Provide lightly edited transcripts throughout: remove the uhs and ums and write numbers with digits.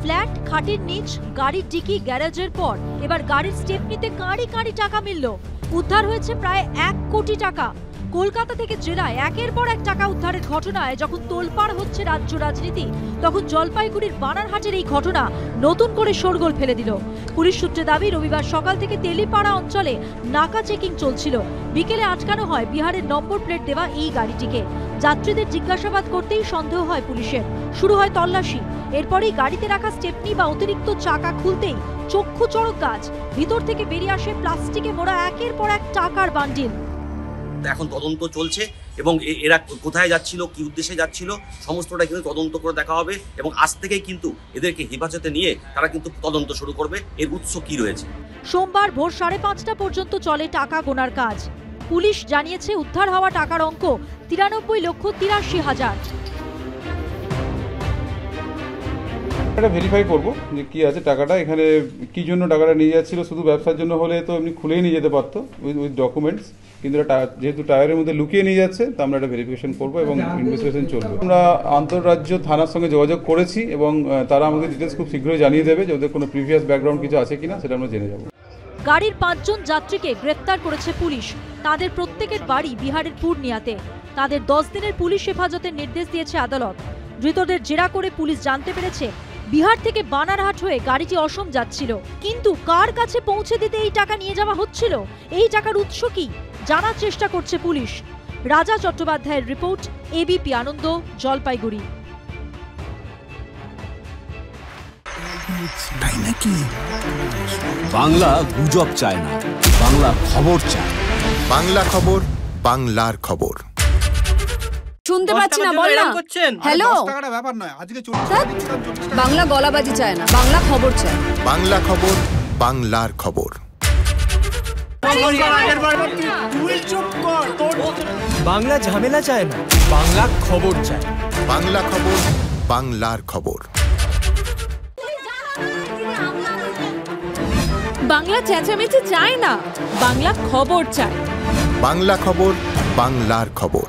Flat, খাটের নিচ, গাড়ির ডিকি, গ্যারেজের পর এবার গাড়ির স্টেপনিতে কাঁড়ি কাঁড়ি টাকা মিলল। উদ্ধার হয়েছে প্রায় 1 কোটি টাকা। কলকাতা থেকে জেলায় একের পর এক টাকা উদ্ধারের ঘটনায় যখন তোলপাড় হচ্ছে রাজ্য রাজনীতি, তখন জলপাইগুড়ির বানারহাটের এই ঘটনা নতুন করে শোরগোল ফেলে দিল। পুলিশ সূত্রে দাবি, রবিবার সকাল থেকে তেলিপাড়া অঞ্চলে নাকা চেকিং চলছিল। বিকেলে আটকানো হয় বিহারের নম্বর প্লেট দেওয়া এই গাড়িটিকে। যাত্রীদের জিজ্ঞাসাবাদ করতেই সন্দেহ হয় পুলিশের। শুরু হয় তল্লাশি। এরপরেই গাড়িতে রাখা স্টেপনি বা অতিরিক্ত চাকা খুলতেই চক্ষু চড়ক গাছ। ভিতর থেকে বেরিয়ে আসে প্লাস্টিকে মোড়া একের পর এক টাকার বান্ডিল। এখন তদন্ত চলছে এবং এরা কোথায় যাচ্ছিল, কি উদ্দেশ্যে যাচ্ছিল, সমস্তটা কিন্তু তদন্ত করে দেখা হবে এবং আজ থেকেই কিন্তু এদেরকে হেফাজতে নিয়ে তারা কিন্তু তদন্ত শুরু করবে এর উৎস কি রয়েছে। সোমবার ভোর 5:30 পর্যন্ত চলে টাকা গোনার কাজ। পুলিশ জানিয়েছে উদ্ধার হওয়া টাকার অঙ্ক 93,83,000। এটা ভেরিফাই করবো যে কি আছে টাকাটা, এখানে কি জন্য টাকাটা নিয়ে যাচ্ছিল। শুধু ব্যবসার জন্য হলে তো এমনি খুলেই নিয়ে যেতে পারতো উইথ ডকুমেন্টস, কিন্তু যেহেতু টায়ারের মধ্যে লুকিয়ে নিয়ে যাচ্ছে, তো আমরা এটা ভেরিফিকেশন করবো এবং ইনভেস্টিগেশন চলবে। আমরা আন্তঃরাজ্য থানার সঙ্গে যোগাযোগ করেছি এবং তারা আমাদের ডিটেলস খুব শীঘ্রই জানিয়ে দেবে যে ওদের কোনো প্রিভিয়াস ব্যাকগ্রাউন্ড কিছু আছে কিনা, সেটা আমরা জেনে যাবো। গাড়ির 5 জন যাত্রীকে গ্রেফতার করেছে পুলিশ। তাদের প্রত্যেকের বাড়ি বিহারের পূর্ণিয়াতে। তাদের 10 দিনের পুলিশ হেফাজতের নির্দেশ দিয়েছে আদালত। ধৃতদের জেরা করে পুলিশ জানতে পেরেছে বিহার থেকে বানারহাট হয়ে গাড়িটি অসম যাচ্ছিল, কিন্তু কার কাছে পৌঁছে দিতে এই টাকা নিয়ে যাওয়া হচ্ছিল, এই টাকার উৎস কি জানার চেষ্টা করছে পুলিশ। রাজা চট্টোপাধ্যায়ের রিপোর্ট, এবিপি আনন্দ, জলপাইগুড়ি। তাই নাকি? বাংলা গুজব চায় না, বাংলা খবর চায়। বাংলা খবর, বাংলার খবর। শুনতে পাচ্ছি না, বল না। হ্যালো, ব্যাপার নয়, আজকে বাংলা গলাবাজি চায় না, বাংলা খবর চায়। বাংলা খবর, বাংলার খবর। বাংলা ঝামেলা চায় না, বাংলা খবর চায়। বাংলা খবর, বাংলার খবর। বাংলা চেঁচামেচি চায় না, বাংলা খবর চায়। বাংলা খবর, বাংলার খবর।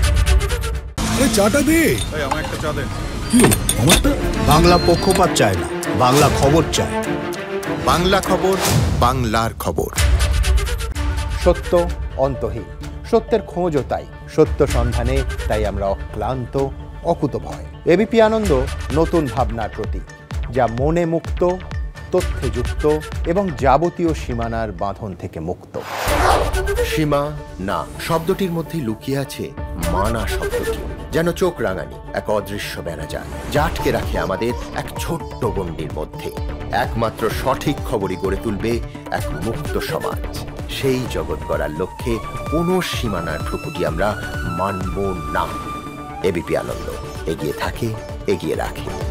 চাটা দে, আমার একটা চা দেন। কি আমারটা? বাংলা পক্ষপাত চায় না, বাংলা খবর চায়। বাংলা খবর, বাংলার খবর। সত্য অন্তহীন, সত্যের খোঁজও তাই, সত্য সন্ধানে তাই আমরা অক্লান্ত, অকুতভয়। এবিপি আনন্দ নতুন ভাবনার প্রতীক, যা মনে মুক্ত, তথ্যে যুক্ত এবং যাবতীয় সীমানার বাঁধন থেকে মুক্ত। সীমা না শব্দটির মধ্যে লুকিয়ে আছে মানা শব্দটি, যেন চোখ রাঙানি এক অদৃশ্য বেড়াজাল, যা আটকে রাখে আমাদের এক ছোট্ট গণ্ডির মধ্যে। একমাত্র সঠিক খবরই গড়ে তুলবে এক মুক্ত সমাজ। সেই জগৎ গড়ার লক্ষ্যে কোনো সীমানার ঠুকুটি আমরা মানব না। এবিপি আনন্দ এগিয়ে থাকে, এগিয়ে রাখে।